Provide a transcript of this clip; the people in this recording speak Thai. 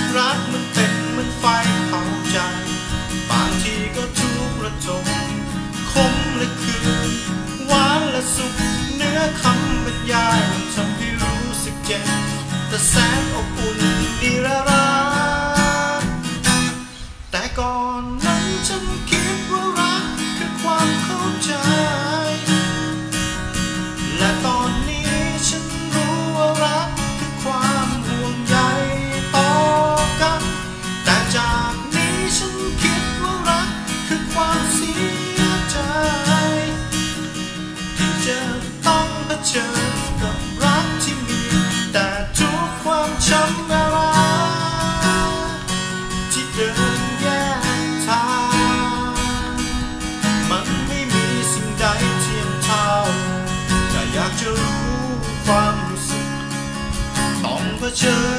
รักมันเป็นเหมือนไฟเผาใจบางทีก็ทุกข์ระทมขมและคืนหวานและสุขเนื้อคำบรรยายมันทำให้รู้สึกเจ็บแต่แสนอบอุ่นนิรันดร์แต่ก่อนนั้นฉันคิดว่ารักคือความเข้าใจและตอนนี้ฉันรู้ว่ารักคือความห่วงใยต่อกันแต่จากนี้ฉันคิดว่ารักคือความเสียใจที่จะต้องเผชิญกับรักที่มีแต่ทุกความช้ำระที่เดินแยกทางมันไม่มีสิ่งใดเทียมเท่าแต่อยากจะรู้ความรู้สึกต้องเผชิญ